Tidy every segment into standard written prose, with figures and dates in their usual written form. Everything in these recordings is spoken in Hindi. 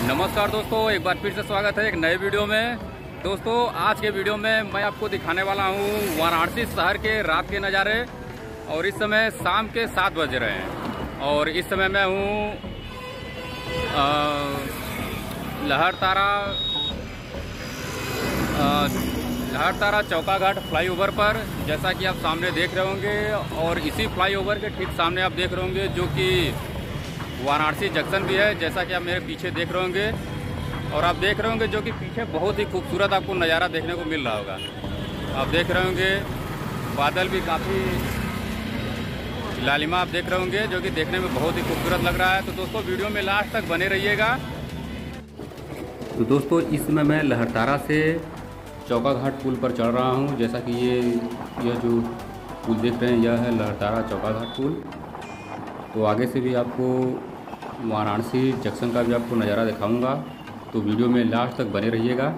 नमस्कार दोस्तों, एक बार फिर से स्वागत है एक नए वीडियो में। दोस्तों, आज के वीडियो में मैं आपको दिखाने वाला हूँ वाराणसी शहर के रात के नज़ारे। और इस समय शाम के 7 बज रहे हैं और इस समय मैं हूँ लहरतारा चौका घाट फ्लाईओवर पर, जैसा कि आप सामने देख रहे होंगे। और इसी फ्लाईओवर के ठीक सामने आप देख रहे होंगे जो कि वाराणसी जंक्शन भी है, जैसा कि आप मेरे पीछे देख रहे होंगे। और आप देख रहे होंगे जो कि पीछे बहुत ही खूबसूरत आपको नज़ारा देखने को मिल रहा होगा। आप देख रहे होंगे बादल भी काफ़ी लालिमा आप देख रहे होंगे, जो कि देखने में बहुत ही खूबसूरत लग रहा है। तो दोस्तों, वीडियो में लास्ट तक बने रहिएगा। तो दोस्तों, इस समय मैं लहरतारा से चौका घाट पुल पर चढ़ रहा हूँ। जैसा कि यह जो पुल देख रहे हैं, यह है लहरतारा चौका घाट पुल। तो आगे से भी आपको वाराणसी जंक्शन का भी आपको नज़ारा दिखाऊंगा, तो वीडियो में लास्ट तक बने रहिएगा।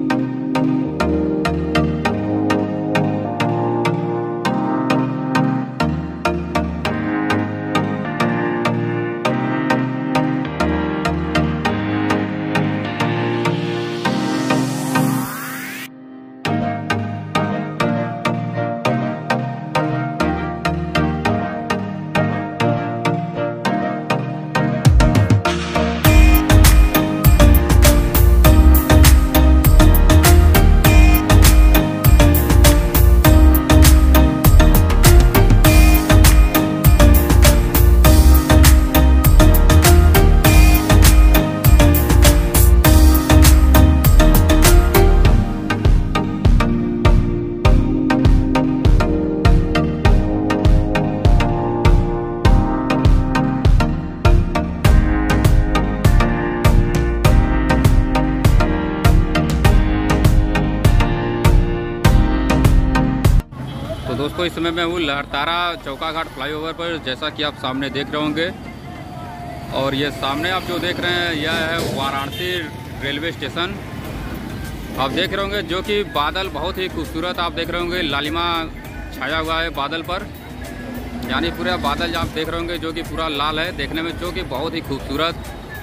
तो दोस्तों, इस समय मैं हूँ लहरतारा चौका घाट फ्लाईओवर पर, जैसा कि आप सामने देख रहे होंगे। और ये सामने आप जो देख रहे हैं, यह है वाराणसी रेलवे स्टेशन। आप देख रहे होंगे जो कि बादल बहुत ही खूबसूरत आप देख रहे होंगे, लालिमा छाया हुआ है बादल पर। यानी पूरा बादल आप देख रहे होंगे जो कि पूरा लाल है देखने में, जो कि बहुत ही खूबसूरत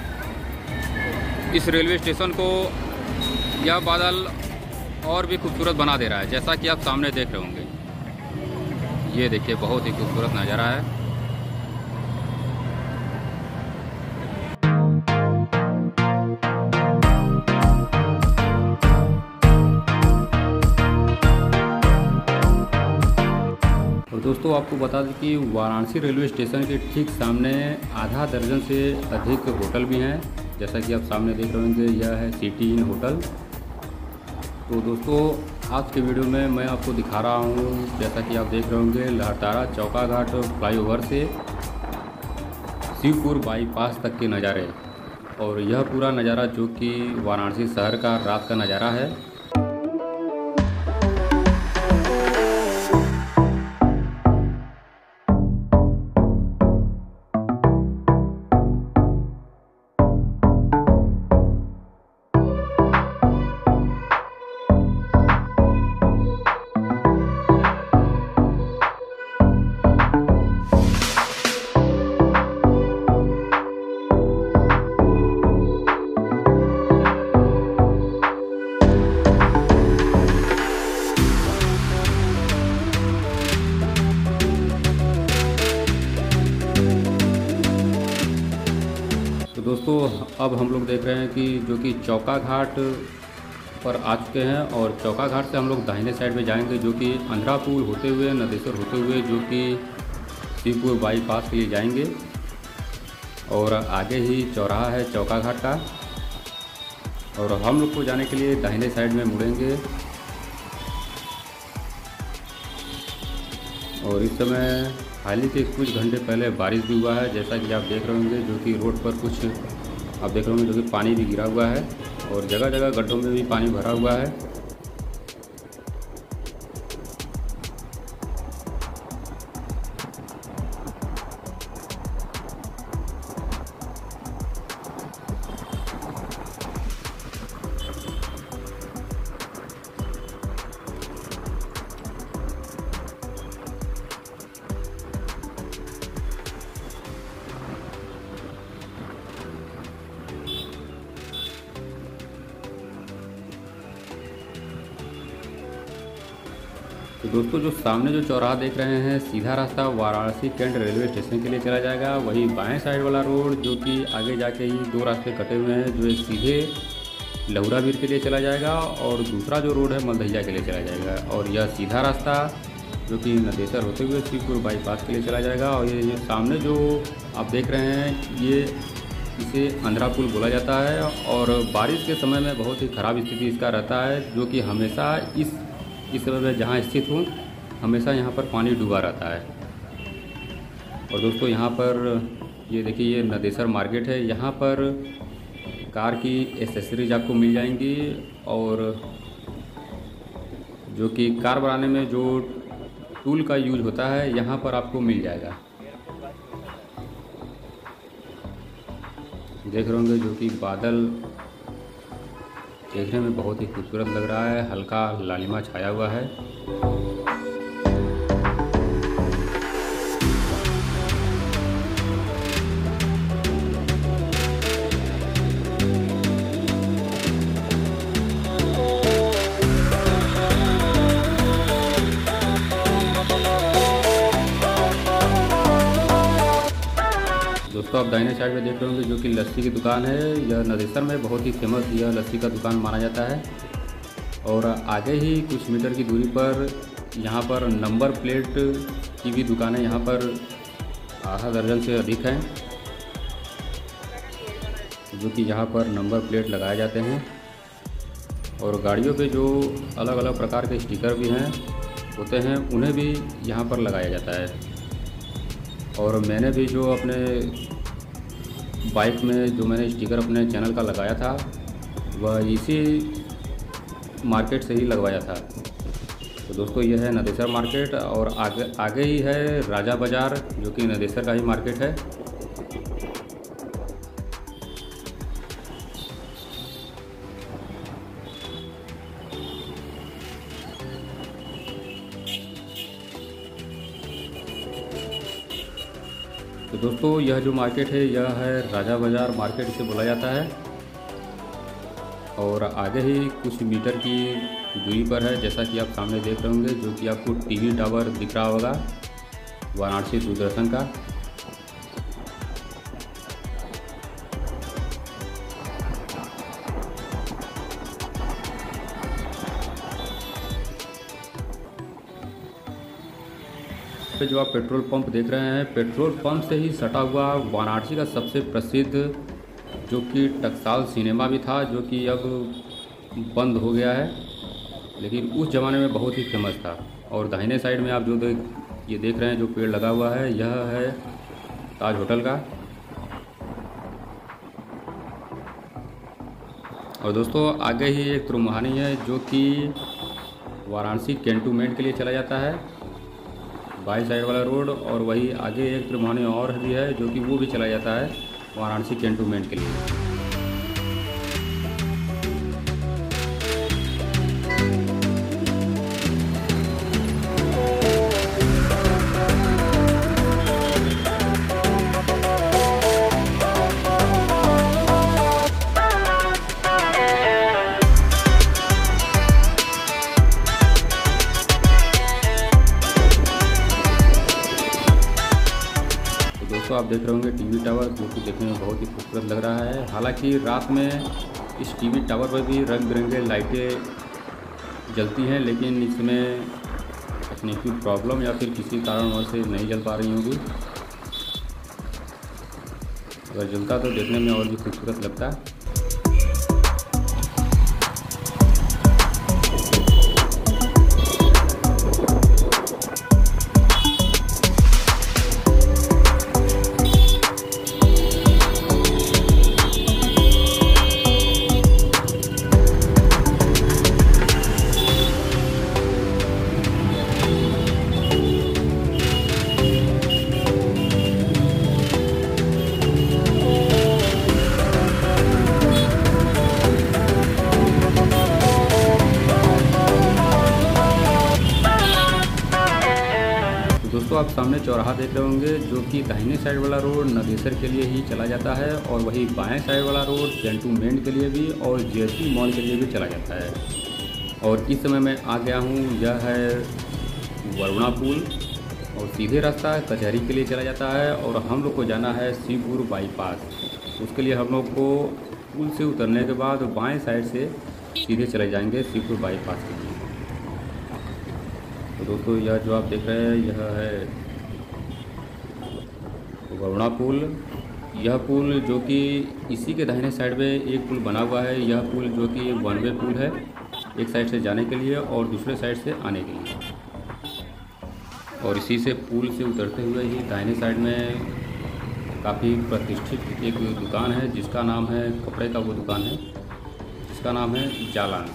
इस रेलवे स्टेशन को यह बादल और भी खूबसूरत बना दे रहा है, जैसा कि आप सामने देख रहे होंगे। ये देखिए, बहुत ही खूबसूरत नज़ारा है। और दोस्तों, आपको बता दें कि वाराणसी रेलवे स्टेशन के ठीक सामने आधा दर्जन से अधिक होटल भी हैं, जैसा कि आप सामने देख रहे होंगे। यह है सिटी इन होटल। तो दोस्तों, आज के वीडियो में मैं आपको दिखा रहा हूँ, जैसा कि आप देख रहे होंगे, लहरतारा चौका घाट फ्लाईओवर से शिवपुर बाईपास तक के नज़ारे। और यह पूरा नज़ारा जो कि वाराणसी शहर का रात का नज़ारा है। दोस्तों, अब हम लोग देख रहे हैं कि जो कि चौका घाट पर आ चुके हैं। और चौका घाट से हम लोग दाहिने साइड में जाएंगे, जो कि अंधरा पुल होते हुए, नदेश्वर होते हुए, जो कि शिवपुर बाईपास के लिए जाएंगे। और आगे ही चौराहा है चौका घाट का। और हम लोग को जाने के लिए दाहिने साइड में मुड़ेंगे। और इस समय हाल ही के कुछ घंटे पहले बारिश भी हुआ है, जैसा कि आप देख रहे होंगे, जो कि रोड पर कुछ आप देख रहे होंगे जो कि पानी भी गिरा हुआ है और जगह जगह गड्ढों में भी पानी भरा हुआ है। तो दोस्तों जो सामने जो चौराहा देख रहे हैं, सीधा रास्ता वाराणसी कैंट रेलवे स्टेशन के लिए चला जाएगा। वही बाएं साइड वाला रोड जो कि आगे जाके ही दो रास्ते कटे हुए हैं, जो एक सीधे लहुरावीर के लिए चला जाएगा और दूसरा जो रोड है मलदहिया के लिए चला जाएगा। और यह सीधा रास्ता जो कि नदेसर होते हुए शिवपुर बाईपास के लिए चला जाएगा। और ये सामने जो आप देख रहे हैं, ये इसे अंधरा पुल बोला जाता है और बारिश के समय में बहुत ही ख़राब स्थिति इसका रहता है, जो कि हमेशा इस समय में जहाँ स्थित हूँ हमेशा यहाँ पर पानी डूबा रहता है। और दोस्तों यहाँ पर ये देखिए, ये नदेसर मार्केट है। यहाँ पर कार की एसेसरीज आपको मिल जाएंगी और जो कि कार बनाने में जो टूल का यूज होता है यहाँ पर आपको मिल जाएगा। देख रहे होंगे जो कि बादल देखने में बहुत ही खूबसूरत लग रहा है, हल्का लालिमा छाया हुआ है। दोस्तों आप दाहिने साइड में देख रहे होंगे जो कि लस्सी की दुकान है। यह नदेसर में बहुत ही फेमस यह लस्सी का दुकान माना जाता है। और आगे ही कुछ मीटर की दूरी पर यहाँ पर नंबर प्लेट की भी दुकानें यहाँ पर आधा दर्जन से अधिक हैं, जो कि यहाँ पर नंबर प्लेट लगाए जाते हैं। और गाड़ियों पे जो अलग अलग प्रकार के स्टिकर भी हैं होते हैं, उन्हें भी यहाँ पर लगाया जाता है। और मैंने भी जो अपने बाइक में जो मैंने स्टिकर अपने चैनल का लगाया था, वह इसी मार्केट से ही लगवाया था। तो दोस्तों यह है नदेसर मार्केट और आगे ही है राजा बाज़ार, जो कि नदेसर का ही मार्केट है। तो दोस्तों यह जो मार्केट है यह है राजा बाज़ार मार्केट इसे बोला जाता है। और आगे ही कुछ मीटर की दूरी पर है, जैसा कि आप सामने देख रहे होंगे, जो कि आपको टीवी टावर दिख रहा होगा वाराणसी दूरदर्शन का। जो आप पेट्रोल पंप देख रहे हैं, पेट्रोल पंप से ही सटा हुआ वाराणसी का सबसे प्रसिद्ध जो कि टकसाल सिनेमा भी था, जो कि अब बंद हो गया है, लेकिन उस ज़माने में बहुत ही फेमस था। और दाहिने साइड में आप जो ये देख रहे हैं जो पेड़ लगा हुआ है, यह है ताज होटल का। और दोस्तों आगे ही एक त्रिमुहानी है जो कि वाराणसी कैंटोनमेंट के लिए चला जाता है, बाई साइड वाला रोड। और वही आगे एक त्रिमुहानी और भी है जो कि वो भी चला जाता है वाराणसी कैंटोनमेंट के लिए। दोस्तों आप देख रहे होंगे टीवी टावर, जो कि देखने में बहुत ही खूबसूरत लग रहा है। हालांकि रात में इस टीवी टावर पर भी रंग बिरंगे लाइटें जलती हैं, लेकिन इसमें तकनीकी प्रॉब्लम या फिर किसी कारणवश से नहीं जल पा रही होंगी। अगर जलता तो देखने में और भी खूबसूरत लगता। दोस्तों आप सामने चौराहा देख रहे होंगे, जो कि दाहिने साइड वाला रोड नदेसर के लिए ही चला जाता है और वही बाएं साइड वाला रोड कैंटोनमेंट के लिए भी और जीएसटी मॉल के लिए भी चला जाता है। और इस समय मैं आ गया हूँ, यह है वरुणा पुल और सीधे रास्ता कचहरी के लिए चला जाता है। और हम लोग को जाना है शिवपुर बाईपास। उसके लिए हम लोग को पुल से उतरने के बाद बाएं साइड से सीधे चले जाएंगे शिवपुर बाईपास के लिए। तो दोस्तों यह जो आप देख रहे हैं यह है वरुणा पुल। यह पुल जो कि इसी के दाहिने साइड में एक पुल बना हुआ है। यह पुल जो कि वन वे पुल है, एक साइड से जाने के लिए और दूसरे साइड से आने के लिए। और इसी से पुल से उतरते हुए ही दाहिने साइड में काफ़ी प्रतिष्ठित एक दुकान है जिसका नाम है, कपड़े का वो दुकान है जिसका नाम है जालान।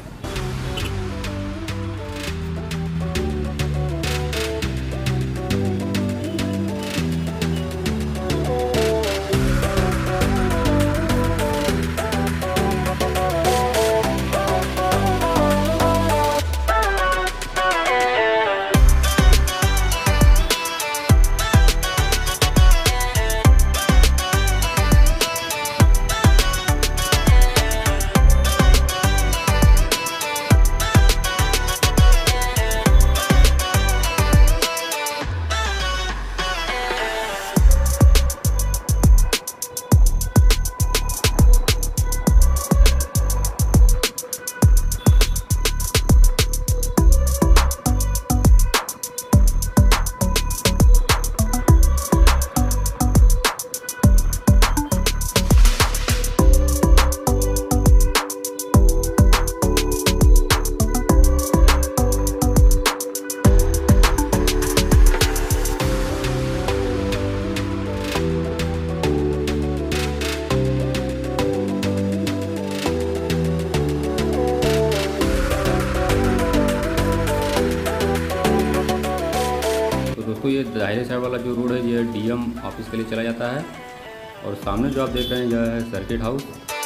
दोस्तों ये दाहिने साइड वाला जो रोड है ये डीएम ऑफिस के लिए चला जाता है। और सामने जो आप देख रहे हैं यह है सर्किट हाउस।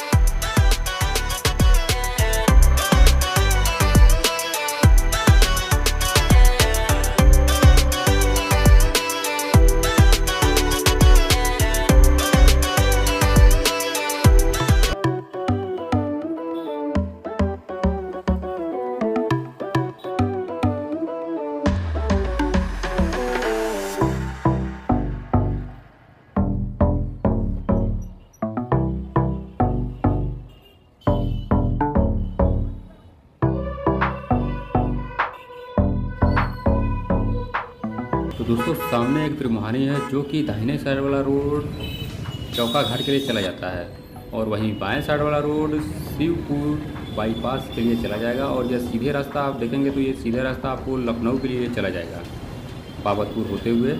तो दोस्तों सामने एक त्रिमुहानी है जो कि दाहिने साइड वाला रोड चौका घाट के लिए चला जाता है और वहीं बाएं साइड वाला रोड शिवपुर बाईपास के लिए चला जाएगा। और यह सीधे रास्ता आप देखेंगे तो ये सीधे रास्ता आपको लखनऊ के लिए चला जाएगा बाबतपुर होते हुए।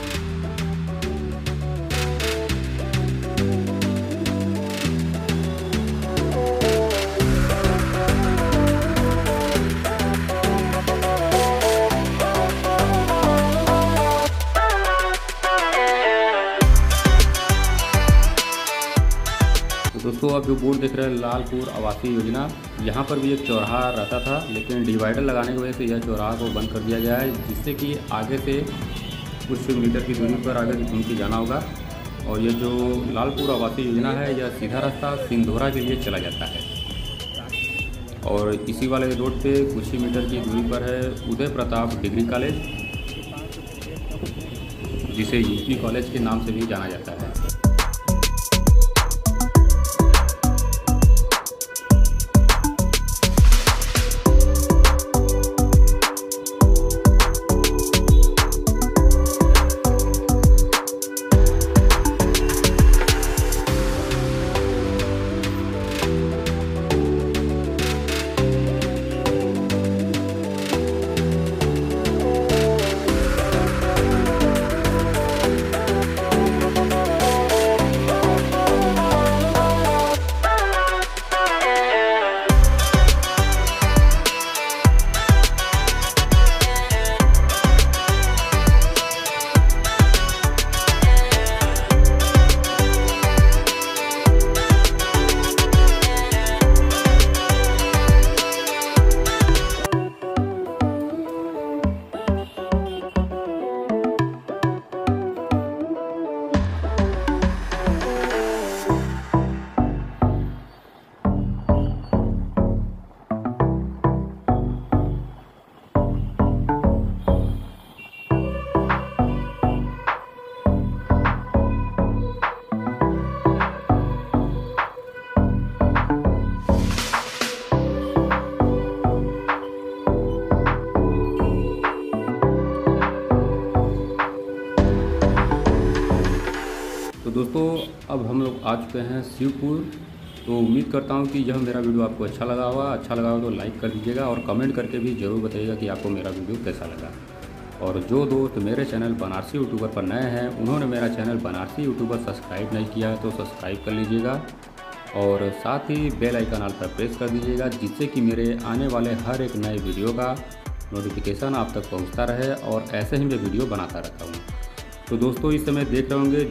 दोस्तों आप जो बोर्ड देख रहे हैं लालपुर आवासीय योजना, यहाँ पर भी एक चौराहा रहता था लेकिन डिवाइडर लगाने की वजह से यह चौराहा को बंद कर दिया गया है, जिससे कि आगे से कुछ मीटर की दूरी पर आगे घूम के जाना होगा। और यह जो लालपुर आवासीय योजना है यह सीधा रास्ता सिंधोरा के लिए चला जाता है। और इसी वाले रोड पे कुछ ही मीटर की दूरी पर है उदय प्रताप डिग्री कॉलेज, जिसे यूपी कॉलेज के नाम से भी जाना जाता है। अब हम लोग आ चुके हैं शिवपुर। तो उम्मीद करता हूँ कि यह मेरा वीडियो आपको अच्छा लगा हो तो लाइक कर दीजिएगा और कमेंट करके भी ज़रूर बताइएगा कि आपको मेरा वीडियो कैसा लगा। और जो दोस्त मेरे चैनल बनारसी यूट्यूबर पर नए हैं, उन्होंने मेरा चैनल बनारसी यूट्यूबर सब्सक्राइब नहीं किया है तो सब्सक्राइब कर लीजिएगा और साथ ही बेल आइकन ऑल पर प्रेस कर दीजिएगा, जिससे कि मेरे आने वाले हर एक नए वीडियो का नोटिफिकेशन आप तक पहुंचता रहे और ऐसे ही मैं वीडियो बनाता रहता हूं। तो दोस्तों इस समय देख रहे होंगे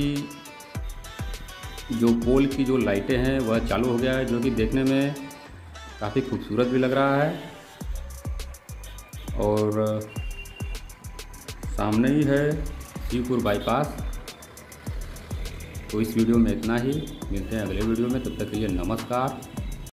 जो पोल की जो लाइटें हैं वह चालू हो गया है, जो कि देखने में काफ़ी खूबसूरत भी लग रहा है। और सामने ही है शिवपुर बाईपास। तो इस वीडियो में इतना ही, मिलते हैं अगले वीडियो में, तब तक के लिए नमस्कार।